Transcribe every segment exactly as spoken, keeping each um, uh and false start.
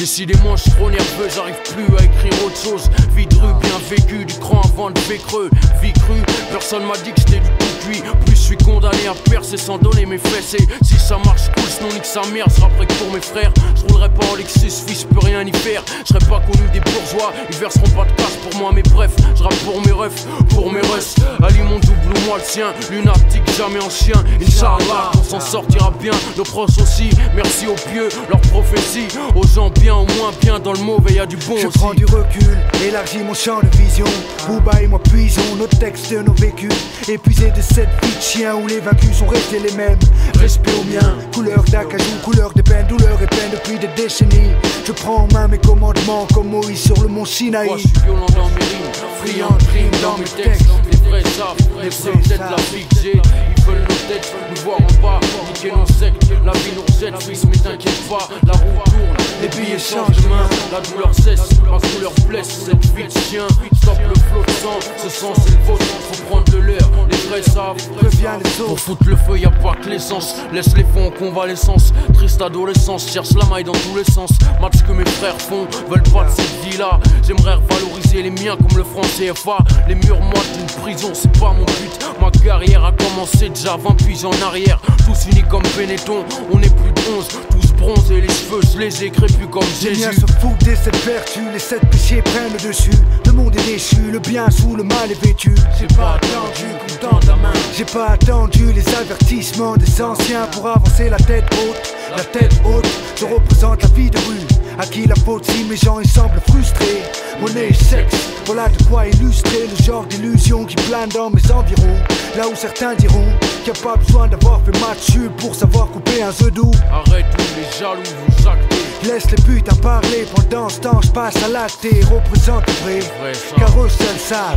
Décidément je suis trop nerveux, j'arrive plus à écrire autre chose. Vie de rue bien vécue, du cran avant de V creux. Vie crue, personne m'a dit que j'étais du tout cuit. Plus je suis condamné à percer sans donner mes fesses. Et si ça marche cool, sinon nique sa mère, sera prêt que pour mes frères. Je roulerai pas en Lexus, fils, peux rien y faire. Je serai pas connu des bourgeois, ils verseront pas de cash pour moi. Mais bref, je rappe pour mes refs, pour mes russes. Ali mon double ou moi le sien, lunatique jamais en chien. Inch'Allah, on s'en sortira bien, nos proches aussi. Merci aux pieux, leurs prophéties. Aux gens bien, au moins bien, dans le mauvais y'a du bon Je aussi. prends du recul, élargis mon champ de vision. Booba et moi puisons nos textes, nos vécus. Épuisés de cette vie de chien où les vaincus sont restés les mêmes. Respect au mien, couleur d'acajou, couleur de peine, douleur et peine depuis des décennies. Je prends en main mes commandements comme Moïse sur le mont Sinaï. Moi je suis violent dans mes rimes, friand de crime dans mes textes. Les vrais savent, les vrais peut-être la vie que j'ai. Ils veulent nos têtes, nous voir en bas, niquer nos sectes. La vie nous rejette, fils mais t'inquiète pas, la roue tourne, les billets changent de main. La douleur cesse, ma couleur blesse, cette vie de chien. Stop le flot de sang, ce sang c'est le vôtre. Faut prendre de l'air, les vrais savent, Préviens les autres. pour foutre le feu, y'a pas que l'essence. Laisse les fonds en convalescence. Triste adolescence, cherche la maille dans tous les sens. Match que mes frères font, veulent pas de cette vie-là. J'aimerais revaloriser les miens comme le franc C F A. Les murs moites d'une prison, c'est pas mon but. Ma carrière a commencé déjà vingt piges en arrière. Tous unis comme Benetton, on est plus de onze. Tous bronzés, les cheveux, je les ai crépus comme Les miens Jésus. se foutent des sept vertus, les sept péchés prennent le dessus. Le monde est déchu, le bien sous le mal est vêtu. J'ai pas attendu qu'on tende la main. J'ai pas attendu les avertissements des anciens pour avancer la tête haute. La tête haute, je représente la vie de rue. À qui la faute si mes gens ils semblent frustrés. Monnaie et sexe, voilà de quoi illustrer le genre d'illusion qui plane dans mes environs. Là où certains diront qu'il n'y a pas besoin d'avoir fait match nul pour savoir couper un œuf doux. Arrête tous les jaloux, vous actez. Laisse les putains parler, pendant ce temps je passe à l'acte et représente le vrai. Vrai ça. Car eux seuls savent.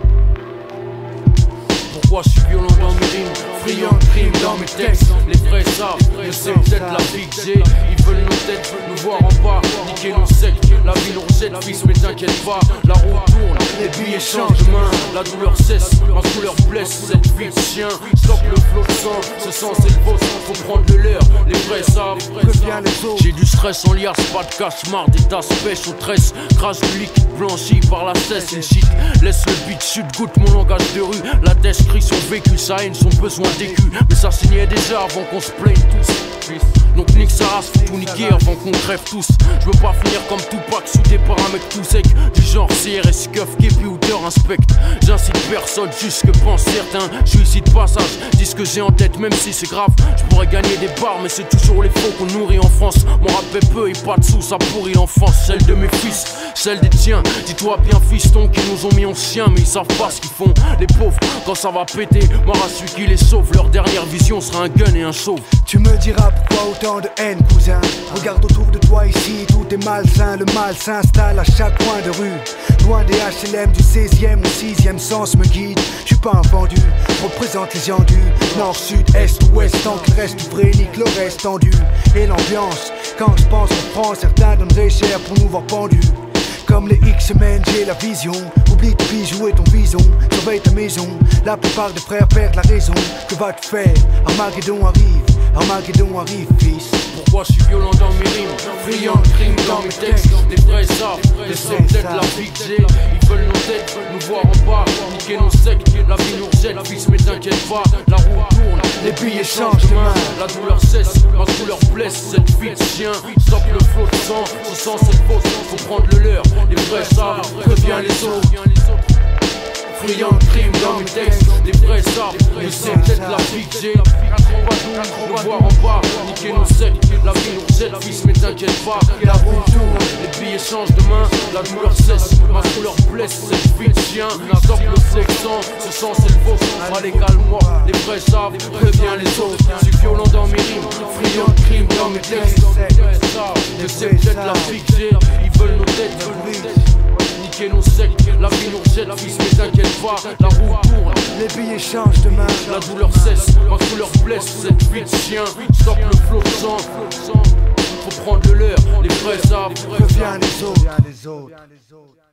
Pourquoi je suis violent dans mes rimes, friand de crime dans mes textes. Les vrais savent, je sais peut-être la vie que j'ai. Ils veulent nos têtes, nous voir en bas, niquer nos sectes. La vie nous rejette, fils mais t'inquiète pas, la roue tourne, les billets changent de main. La douleur cesse, ma couleur blesse, cette vie de chien. Stop le flot de sang, ce sang c'est le vôtre. Faut prendre de l'air, les vrais savent. Préviens les autres. J'ai du stress en liasse, pas de cauchemar, des tasses pêche aux tresses. Crache du liquide blanchi par la cesse, une shit. Laisse le beat chute, goûte mon langage de rue. La tête crie son vécu, sa haine, son besoin d'écu. Mais ça signait déjà avant qu'on se plaigne tous. Donc nique sa race, faut tout niquer avant qu'on crève tous. Je veux pas finir comme Tupac, soudé par un mec tout sec. Du genre C R S, keuf, képi ou Hauteur inspecte. J'incite personne, juste que pensent certains. Je suis ici de passage, dis ce que j'ai en tête, même si c'est grave. Je pourrais gagner des barres, mais c'est toujours les faux qu'on nourrit en France. Mon rap est peu et pas de sous, ça pourrit l'enfance. Celle de mes fils, celle des tiens. Dis-toi bien fiston qu'ils nous ont mis en chien, mais ils savent pas ce qu'ils font. Les pauvres, quand ça va péter, mort à celui qui les sauve. Leur dernière vision sera un gun et un chauve. Tu me diras pourquoi autant de haine, cousin. Regarde autour de toi ici, tout est malsain. Le mal s'installe à chaque coin de rue. Loin des H L M du seizième ou sixième sens me guide. Je suis pas un vendu, représente les gens du nord, sud, est, ouest. Tant qu'il reste ouvré, nique le reste tendu. Et l'ambiance, quand je pense en France, certains donneraient cher pour nous voir pendus. Comme les X-Men, j'ai la vision. Oublie tes bijoux et ton vison. Surveille ta maison. La plupart des frères perdent la raison. Que vas-tu faire? Armageddon arrive. Armageddon arrive, fils. Pourquoi je suis violent dans mes rimes, friand de crime dans mes textes. Les vrais savent, les c'est peut-être la vie que j'ai. Ils veulent nos têtes, nous voir en bas, niquer nos sectes. La vie nous rejette, fils mais t'inquiète pas, la roue tourne, les billets changent de main. La douleur cesse, ma couleur blesse, cette vie de chien. Stop le flot de sang, ce sang c'est faux, faut prendre le leur. Les vrais savent, préviens les autres. Friand de crime dans mes textes, les vrais savent, mais c'est peut-être la vie que j'ai. quatre-vingt-douze, nous voir en bas, niquer nos sectes. La vie nous rejette, fils mais t'inquiète pas, la roue tourne, les billets changent de main. La douleur cesse, ma couleur blesse, cette vie de chien. Stop le sexant, ce sang c'est le vôtre. Allez calme-moi, les vrais savent, préviens les autres. Je suis violent dans mes rimes, friand de crime dans mes textes. Les vrais savent, mais c'est peut-être la vie que j'ai. Ils veulent nos têtes, niquer nos sectes. La vie nous rejette, fils mais t'inquiète pas, la roue tourne, les billets changent de main. la douleur cesse, ma couleur blesse, cette vie de chien. Stop le flot de sang, faut prendre le leur, les vrais savent. Préviens les autres.